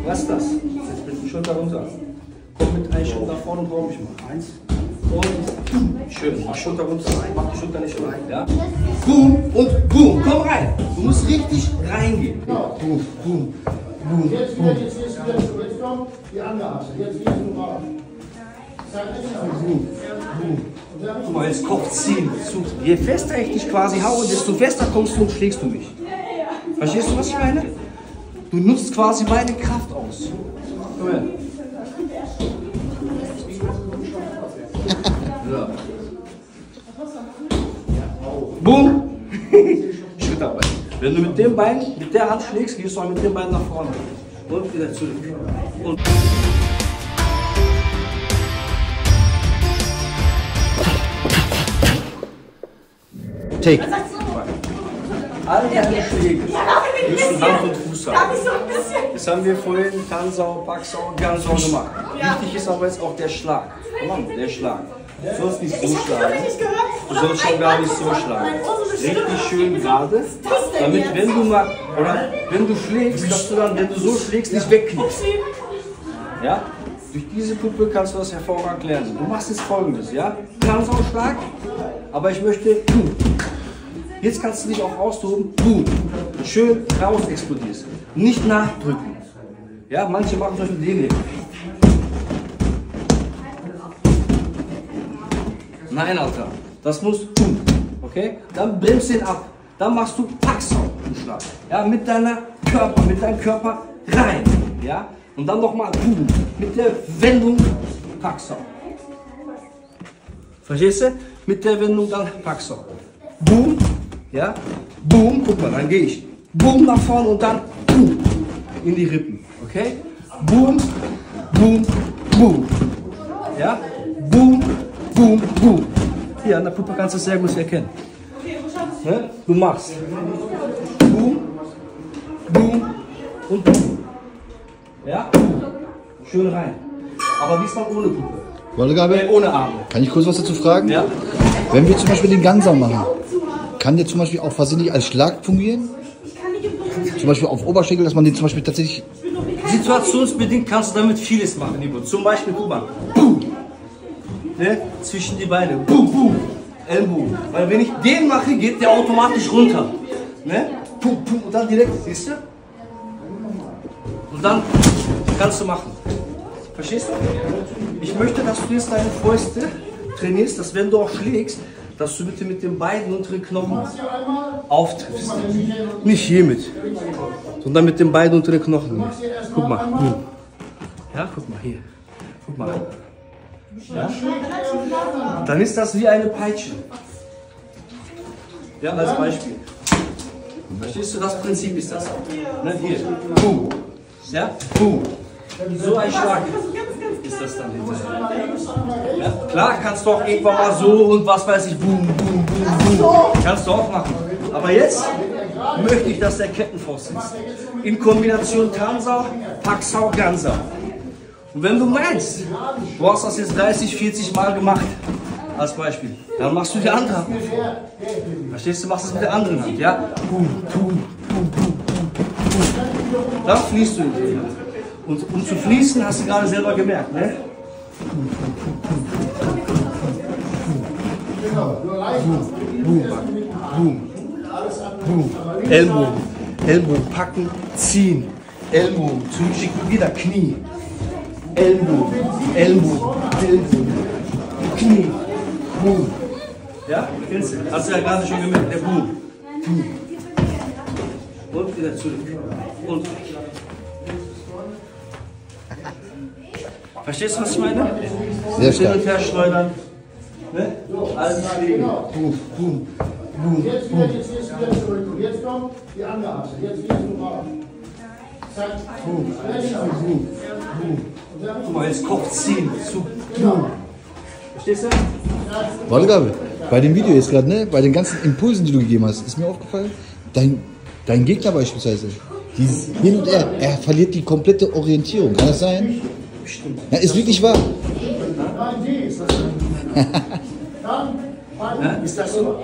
Lass das. Jetzt mit den Schultern runter. Komm mit einem Schritt nach vorne und trau mich mal. 1. Und schön. Mach Schulter runter rein. Mach die Schulter nicht rein. Ja? Boom und boom. Komm rein. Du musst richtig reingehen. Boom, boom, boom. Jetzt kommt die andere Achse. Jetzt gehst du raus. Guck mal, jetzt Kopf ziehen. Je fester ich dich quasi haue, desto fester kommst du und schlägst du mich. Verstehst du, was ich meine? Du nutzt quasi meine Kraft aus. Komm her. So. Boom. Schrittarbeit. Wenn du mit dem Bein, mit der Hand schlägst, gehst du auch mit dem Bein nach vorne. Und wieder zurück. Und Take. Alle deine Schläge müssen Hand und Fuß haben. Das haben wir vorhin Tansau, Paksau, Gansau gemacht. Wichtig ist aber jetzt auch der Schlag. Der Schlag. Du sollst nicht so schlagen. Du sollst schon gar nicht so schlagen. Richtig schön gerade, damit wenn du mal, oder wenn du schlägst, dass du dann, wenn du so schlägst, nicht wegknickst. Ja? Durch diese Puppe kannst du das hervorragend lernen. Du machst jetzt Folgendes, ja? Tansau-Schlag, aber ich möchte, jetzt kannst du dich auch austoben, schön raus explodierst. Nicht nachdrücken. Ja, manche machen zum Beispiel den hier. Nein, Alter, das muss, okay? Dann bremst den ab. Dann machst du Paksau im Schlag. Ja, mit deinem Körper rein. Ja? Und dann nochmal mit der Wendung Paksau. Verstehst du? Mit der Wendung dann Paksau. Boom, ja? Boom, guck mal, dann gehe ich. Boom nach vorne und dann boom in die Rippen. Okay? Boom, boom, boom. Ja? Boom, boom, boom. Hier an der Puppe kannst du es sehr gut erkennen. Ne? Du machst boom, boom und boom. Ja? Schön rein. Aber diesmal ohne Puppe. Ohne Arme. Kann ich kurz was dazu fragen? Ja. Wenn wir zum Beispiel den Gansau machen, kann der zum Beispiel auch versehentlich als Schlag fungieren? Zum Beispiel auf Oberschenkel, dass man den zum Beispiel tatsächlich... Situationsbedingt kannst du damit vieles machen, Ivo. Zum Beispiel, guck mal, boom. Ne? Zwischen die Beine, boom, boom, Ellbogen. Weil wenn ich den mache, geht der automatisch runter. Ne? Boom, boom, und dann direkt, siehst du? Und dann kannst du machen. Verstehst du? Ich möchte, dass du jetzt deine Fäuste trainierst, dass wenn du auch schlägst, dass du bitte mit den beiden unteren Knochen auftriffst. Nicht hiermit, sondern mit den beiden unteren Knochen. Guck mal. Ja, guck mal hier. Guck mal. Ja? Dann ist das wie eine Peitsche. Ja, als Beispiel. Verstehst du, das Prinzip ist das. Ne, hier. Boom. Ja, boom. So ein Schlag ist das dann hinterher. Ja, klar kannst du auch irgendwann mal so und was weiß ich, boom, boom, boom, boom. Kannst du auch machen. Aber jetzt möchte ich, dass der Kettenfaust sitzt. In Kombination Tansau, Paksau, Gansau. Und wenn du meinst, du hast das jetzt 30, 40 Mal gemacht, als Beispiel, dann machst du die andere Hand vor. Verstehst du, machst es mit der anderen Hand, ja? Boom, boom, boom, boom, boom. Dann fließt du in die Hand. Und um zu fließen, hast du gerade selber gemerkt, ne? Boom, boom, boom. Ellbogen packen, ziehen. Ellbogen, zurückschicken, wieder Knie. Ellbogen, Knie, Boom. Ja, kennst du? Hast du ja gerade schon gemerkt, der Boom. Und wieder zurück. Und verstehst du, was ich meine? Sehr stark. Hin und her schleudern. Ne? All die Schläge. Boom, boom, boom. Jetzt wieder zurück. Und jetzt kommt die andere Achse. Jetzt gehst du raus. Zack. Boom. Boom. Boom. Guck mal, jetzt Kopf ziehen. Zu. Boom. Verstehst du? Warte, Gabi, bei dem Video jetzt gerade, ne? Bei den ganzen Impulsen, die du gegeben hast, ist mir aufgefallen, dein Gegner beispielsweise, dieses Hin und Her, er verliert die komplette Orientierung. Kann das sein? Ja, ist wirklich wahr. Ja, ist das so?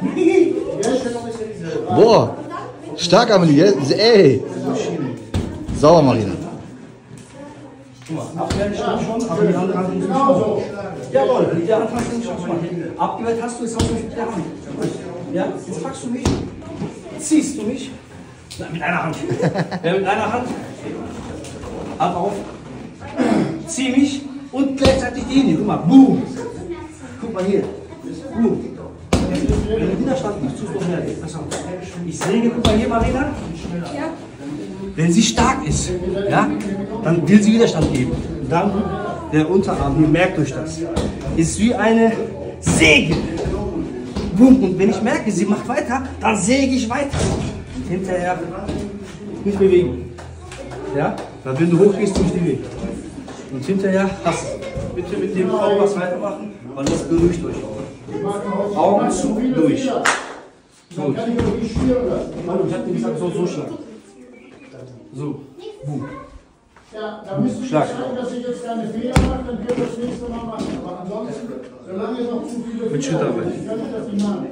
Boah, stark, Amelie, ey. Sauber, Marina. Guck mal, abgewehrt schon, aber die andere Hand muss nicht machen. Jawohl, die andere Hand muss nicht machen. Abgewehrt hast du, jetzt hast du mich mit der Hand. Ja, jetzt packst du mich, ziehst du mich. Na, mit einer Hand. Ja, mit einer Hand. Hand auf. Zieh mich und gleichzeitig die Linie. Guck mal, boom. Guck mal hier. Boom. Wenn du Widerstand gibst, tust du noch mehr. Pass auf. Ich säge, guck mal hier, Marina. Ja. Wenn sie stark ist, ja, dann will sie Widerstand geben. Dann der Unterarm, hier merkt euch das, ist wie eine Säge. Boom. Und wenn ich merke, sie macht weiter, dann säge ich weiter. Hinterher nicht bewegen. Ja? Dann, wenn du hochgehst, tust du dich weg. Und hinterher hast du. Bitte mit dem Auge was weitermachen, weil das beruhigt euch auch. Augen zu, durch. So. Ich hab dir gesagt, so schlagen. So. Boom. Ja, da müsste ich Schlag. sagen, dass ich jetzt keine Fehler mache, dann wird das nächste Mal machen. Aber ansonsten, solange noch zu viele Mit Fehler Schrittarbeit. sind, kann ich das nicht machen.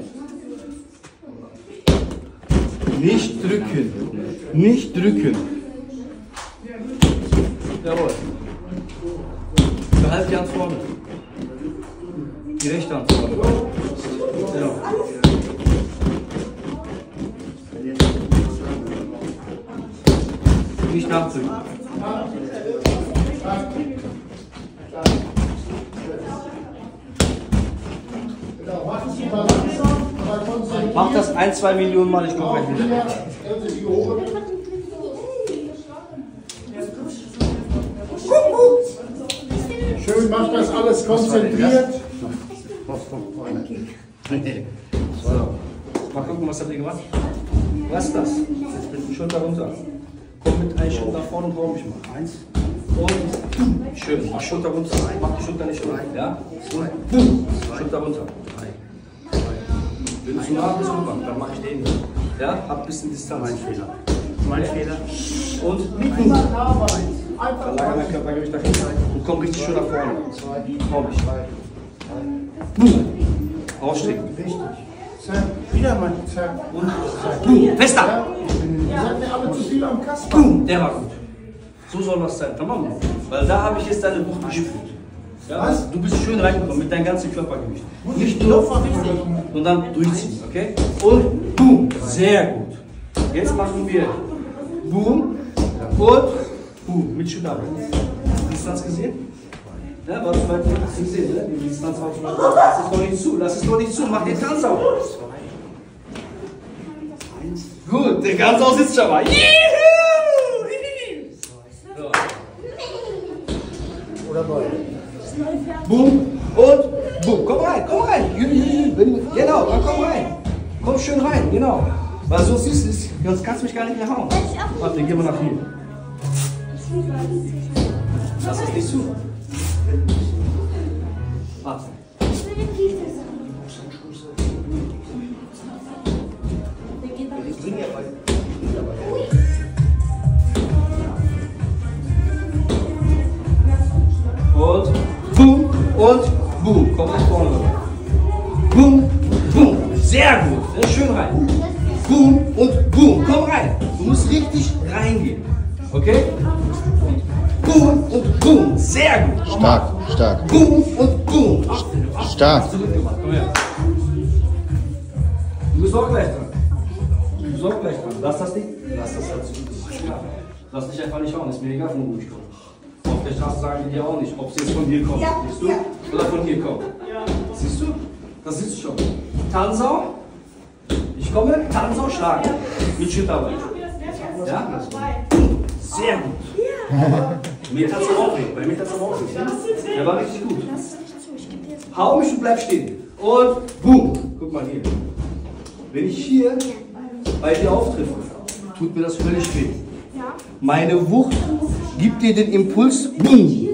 Nicht drücken. Nicht drücken. Jawohl. Behalt die Hand vorne. Die rechte Hand vorne. Genau. Nicht nachdrücken. Mach das 1-2 Millionen Mal, ich komme gleich wieder. Schön, mach das alles konzentriert. So. Mal gucken, was habt ihr gemacht? Was ist das? Jetzt mit den Schulter runter. Komm mit einem Schritt nach vorne und hau mich mal. 1 und schön. Mach Schulter runter. Mach die Schulter nicht rein. Ja? Und Schulter runter. Wenn du zu nah bist, dann mach ich den nicht. Ja? Hab ein bisschen Distanz. Mein Fehler. Und nicken. Verlagere mein Körpergewicht nach hinten und komm richtig schön nach vorne. Hau mich. Ausstrecken. Wieder mal. Und fester. Ihr seid mir alle zu viel am Kasten. Der war gut. So soll das sein. Tamam. Weil da habe ich jetzt deine Wucht gespürt. Ja? Was? Du bist schön reingekommen mit deinem ganzen Körpergewicht. Nicht nur und dann durchziehen. Okay? Und boom. Sehr gut. Jetzt machen wir boom und boom. Mit Schulterarbeit. Distanz gesehen? Ja, was du weit hast du gesehen, ne? Die Distanz war schon. Lass es doch nicht zu. Lass es doch nicht zu. Mach den Tanz auf. Gut, der Tanz aus sitzt schon mal. So. Oder beide. Boom und boom. Komm rein, komm rein. Genau, dann komm rein. Komm schön rein, genau. Weil sonst ist es, sonst kannst du mich gar nicht mehr hauen. Warte, gehen wir nach hier. Lass es nicht zu. Warte. Und boom und boom. Komm nach vorne. Boom, boom. Sehr gut. Sehr schön rein. Boom und boom. Komm rein. Du musst richtig reingehen. Okay? Boom und boom. Sehr gut. Stark, stark. Boom und boom. Stark. Hast du gut gemacht. Komm her. Du bist auch gleich dran. Du bist auch gleich dran. Lass das nicht. Lass das dazu. Ja. Lass dich einfach nicht hauen. Ist mir egal, von wo ich komme. Auf der Straße sagen die dir auch nicht, ob sie jetzt von dir kommt. Siehst du? Oder von hier kommt. Siehst du? Das sitzt schon. Tansau. Ich komme. Tansau schlagen. Mit Schrittarbeit. Ja? Sehr gut. Mir tat es auch weh. Bei mir tat es auch weh. Der war richtig gut. Hau mich und bleib stehen. Und boom. Guck mal hier. Wenn ich hier bei dir auftreffe, tut mir das völlig weh. Meine Wucht gibt dir den Impuls, boom.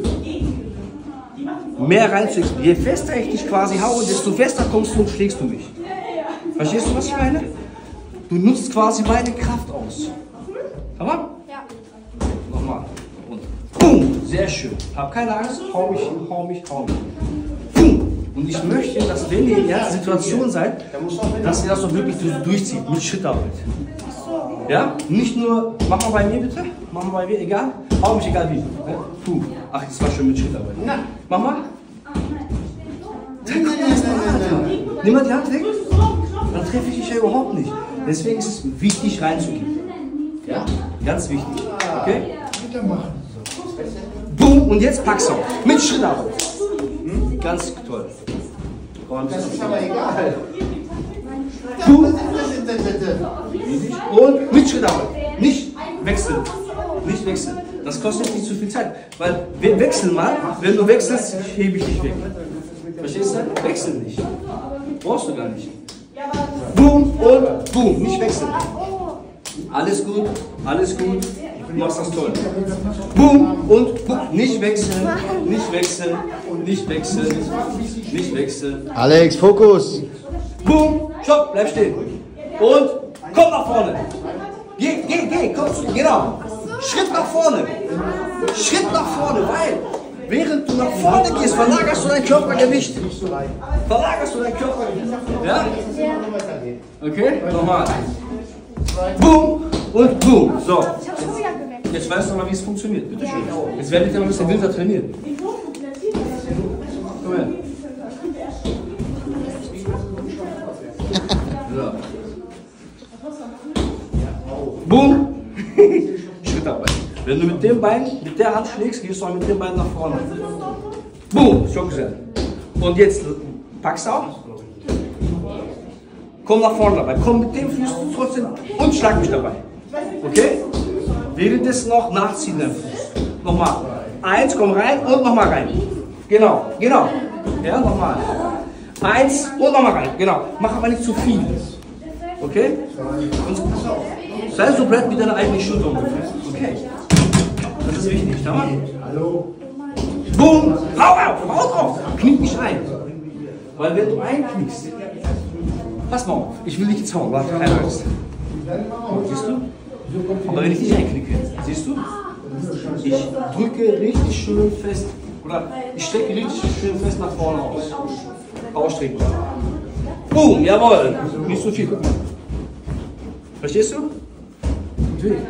Mehr reinzuziehen. Je fester ich dich quasi haue, desto fester kommst du und schlägst du mich. Verstehst du, was ich meine? Du nutzt quasi meine Kraft aus. Hammer? Ja. Nochmal. Und boom. Sehr schön. Hab keine Angst. Hau mich, hau mich, hau mich. Boom. Und ich möchte, dass wenn ihr in der Situation seid, dass ihr das doch wirklich durchzieht. Mit Schrittarbeit. Ja? Nicht nur Mach mal bei mir bitte. Mach mal bei mir, egal. Hau mich egal wie. Ne? Puh. Ach, das war schon mit Schrittarbeit. Mach mal. Nimm mal die Hand weg. Dann treffe ich dich ja überhaupt nicht. Deswegen ist es wichtig reinzugehen. Ja? Ganz wichtig. Okay? Boom, und jetzt packst du. Mit Schrittarbeit. Hm? Ganz toll. Das ist aber egal. Boom. Und mit Schrittarbeit. Nicht wechseln. Nicht wechseln. Das kostet nicht zu viel Zeit. Weil wir wechseln mal. Wenn du wechselst, hebe ich dich weg. Verstehst du? Wechsel nicht. Brauchst du gar nicht. Boom und boom. Nicht wechseln. Alles gut. Alles gut. Du machst das toll. Boom und boom. Nicht wechseln. Nicht wechseln. Nicht wechseln. Nicht wechseln. Alex, Fokus! Boom. Stopp. Bleib stehen. Und komm nach vorne. Geh. Komm. Genau. Schritt nach vorne. Schritt nach vorne, weil während du nach vorne gehst, verlagerst du dein Körpergewicht. Verlagerst du dein Körpergewicht. Ja? Okay? Nochmal. Boom und boom. So. Jetzt weißt du mal, wie es funktioniert. Bitte schön. Jetzt werde ich dir mal ein bisschen wilder trainieren. Komm her. So. Boom. Schrittarbeit. Wenn du mit dem Bein, mit der Hand schlägst, gehst du auch mit dem Bein nach vorne. Boom, schon gesagt. Und jetzt packst du auch. Komm nach vorne dabei. Komm mit dem Fuß trotzdem und schlag mich dabei. Okay? Währenddessen noch nachziehen den Fuß. Nochmal. 1, komm rein und nochmal rein. Genau. Ja, nochmal. 1 und nochmal rein. Genau. Mach aber nicht zu viel. Okay? Und sei so breit wie deine eigene Schulter ungefähr. Okay. Das ist wichtig, tamam? Hallo. Boom! Hau drauf! Knick nicht ein. Weil wenn du einknickst, pass mal auf, ich will dich jetzt hauen, warte, keine Angst. Siehst du? Aber wenn ich nicht einknicke, siehst du? Ich drücke richtig schön fest, oder ich strecke richtig schön fest nach vorne aus. Ausstrecken. Boom, jawohl! Nicht so viel, guck mal. Verstehst du? Natürlich.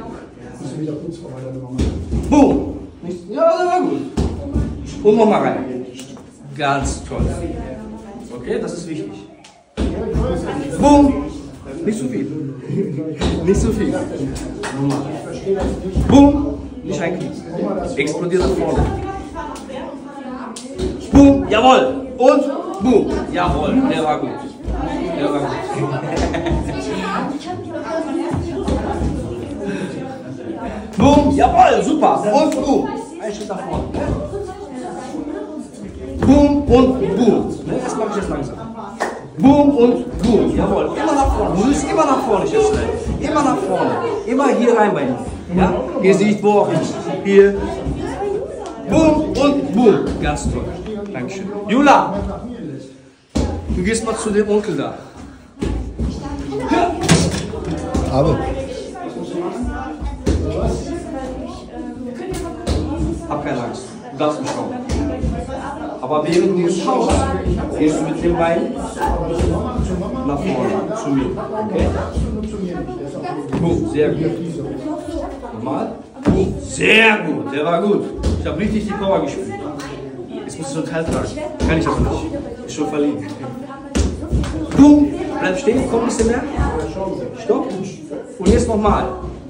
Boom! Ja, das war gut. Und nochmal rein. Ganz toll. Okay, das ist wichtig. Boom! Nicht so viel. Nicht so viel. Nochmal. Boom! Nicht einknicken. Explodiert nach vorne. Boom! Jawohl! Und boom! Jawohl! Der war gut. Der war gut. Boom, jawohl, super. Und boom. Ein Schritt nach vorne. Boom und boom. Das mache ich jetzt langsam. Boom und boom. Jawohl, immer nach vorne. Du willst immer nach vorne, Schätzchen. Immer nach vorne. Immer hier rein bei ihm. Ja? Gesicht, wo auch nicht. Hier. Boom und boom. Ganz toll. Dankeschön. Jula, du gehst mal zu dem Onkel da. Ja. Aber. Hab keine Angst, du darfst mich schauen. Aber während du jetzt schaust, gehst du mit dem Bein nach vorne, zu mir. Okay? Gut, sehr gut. Nochmal. Sehr gut, der war gut. Ich habe richtig die Power gespürt. Jetzt musst du so ein Teil tragen. Kann ich das nicht. Ist schon verliebt. Boom, bleib stehen, komm ein bisschen mehr. Stopp. Und jetzt nochmal.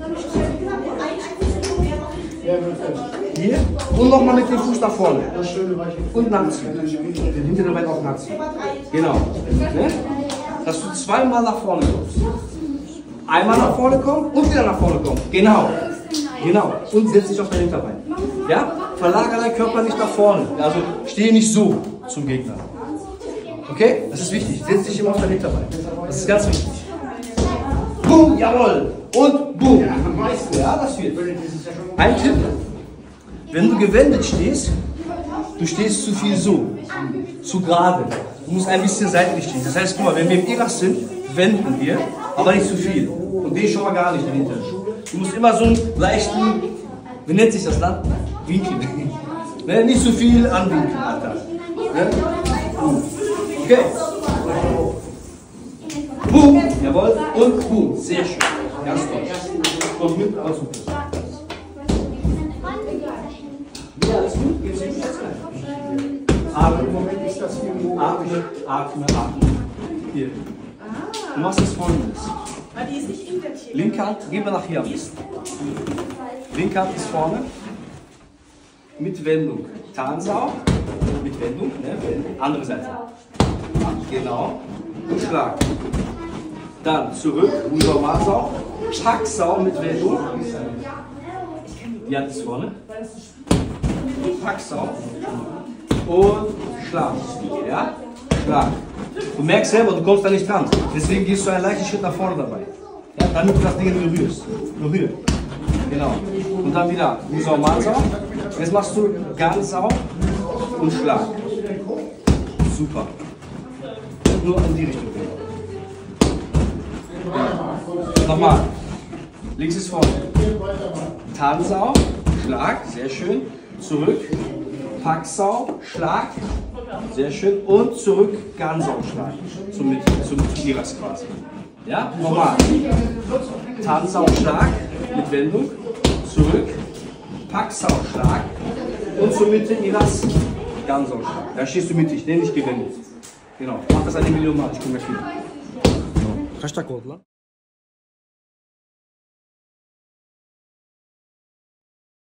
Hier und nochmal mit dem Fuß nach vorne. Und nachziehen. Den hinteren Bein auch nachziehen. Genau. Ne? Dass du zweimal nach vorne kommst. Einmal nach vorne kommen und wieder nach vorne kommen. Genau. Genau. Und setz dich auf dein Hinterbein. Ja? Verlagere deinen Körper nicht nach vorne. Also stehe nicht so zum Gegner. Okay? Das ist wichtig. Setz dich immer auf dein Hinterbein. Das ist ganz wichtig. Boom, jawohl. Und boom. Ja, das wird. Ein Tipp. Wenn du gewendet stehst, du stehst zu viel so. Zu gerade. Du musst ein bisschen seitlich stehen. Das heißt, guck mal, wenn wir im Irach sind, wenden wir, aber nicht zu viel. Und den schon mal gar nicht dahinter. Du musst immer so einen leichten, wie nennt sich das dann? Winkel. Ne? Nicht zu viel anwinkeln, Alter. Ne? Okay. Boom, jawohl, und boom. Sehr schön. Ganz toll. Und mit, alles gut. Ja, alles gut. Geht's nicht jetzt rein. Atme, im Moment ist das hier. Atme, atme, atme. Hier. Du machst das Folgendes. Die ist nicht invertiert. Linke Hand, gib mir nach hier am besten. Linke Hand ist vorne. Mit Wendung. Tansau. Mit Wendung, ne? Andere Seite. Ja, genau. Und Schlag. Dann zurück, Normalsau. Packsau mit Wendung. Die Hand ist vorne. Packsau. Und Schlag. Ja? Schlag. Du merkst selber, du kommst da nicht dran. Deswegen gehst du einen leichten Schritt nach vorne dabei. Ja, damit du das Ding berührst. Berühr. Genau. Und dann wieder Musau, Mansau. Jetzt machst du Gansau und Schlag. Super. Und nur in die Richtung. Ja. Nochmal. Links ist vorne. Tansau, Schlag, sehr schön. Zurück. Packsau, Schlag. Sehr schön. Und zurück, Gansau, Schlag. Zum Iras quasi. Ja, nochmal. Tansau, Schlag mit Wendung. Zurück. Packsau, Schlag. Und zur Mitte Iras, Gansau, Schlag. Da stehst du mittig, den nicht gewendet. Genau. Mach das 1 Million Mal. Ich komme gleich wieder. Kaç dakika oldu lan?